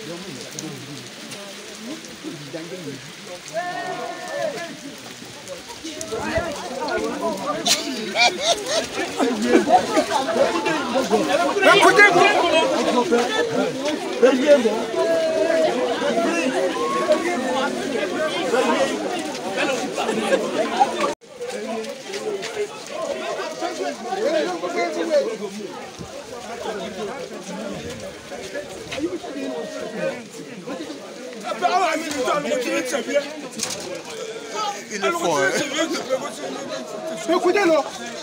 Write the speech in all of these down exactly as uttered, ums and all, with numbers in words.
Il est fort, hein? Écoutez-le.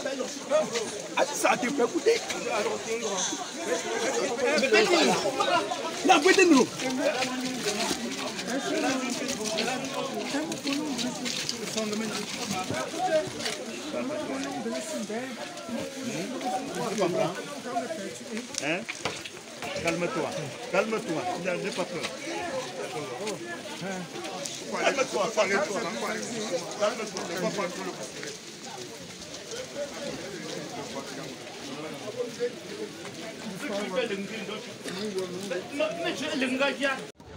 Ça te fait écouter. La vérité nous. Hein? Calme-toi, calme-toi, n'aie pas peur. Calme-toi, calme-toi, calme-toi, ne va pas trop le considérer. Mais je l'ai engagé.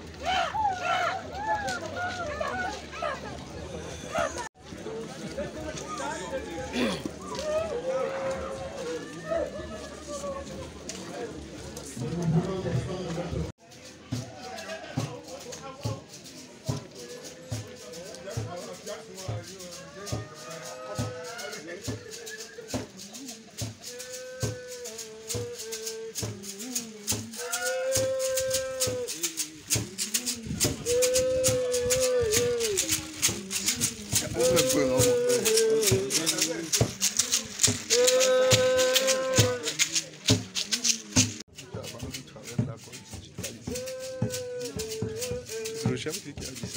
C'est le chef qui a dit ça.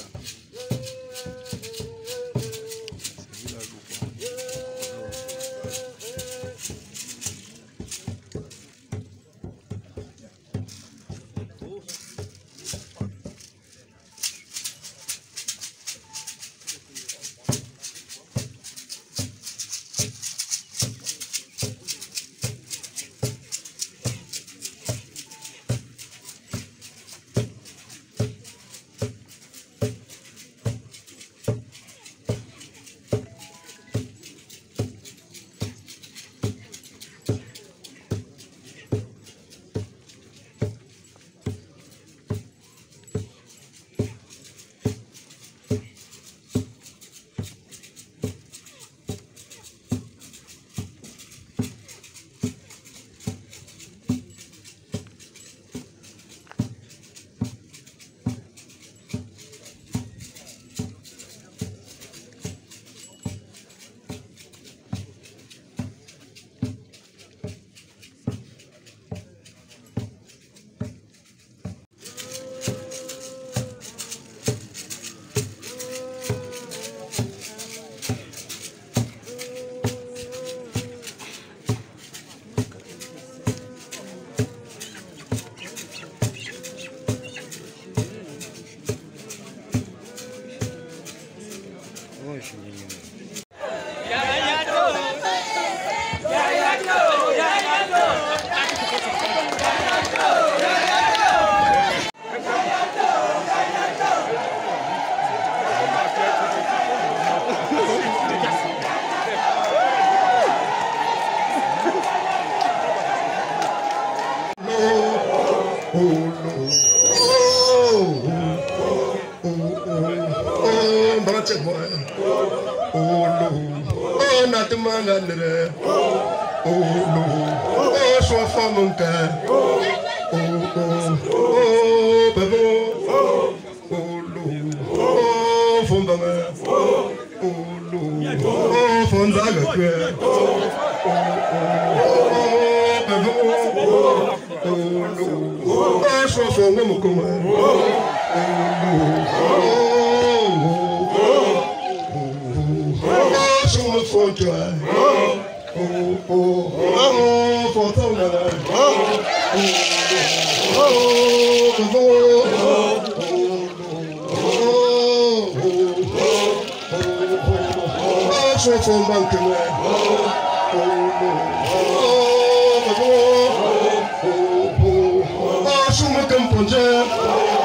Oh,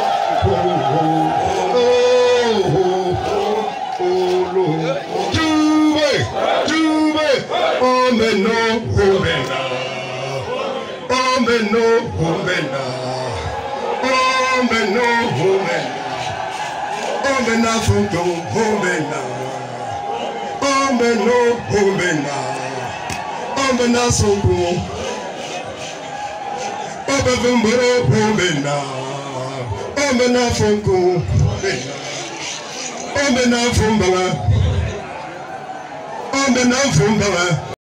homena. Omeno homena. Omeno homena. Omena funko homena. Omeno homena. Omena sonko. Obevumboro homena. Omena funko homena. Omena fumbala. Omena fumbala.